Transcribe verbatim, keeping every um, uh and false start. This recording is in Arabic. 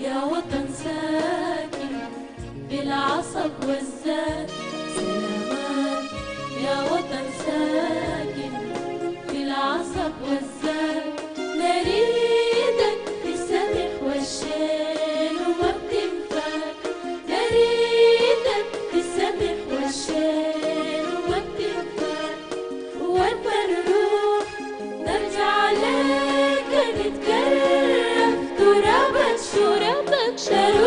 يا وطن ساكن بالعصب والزاد، سلامات يا وطن ساكن في العصب والزاد. نريدك في السبح والشين وما بتنفك، نريدك في السبح والشين وما بتنفك. ولما نروح نرجع لك نتكرم ترابك شربك شربك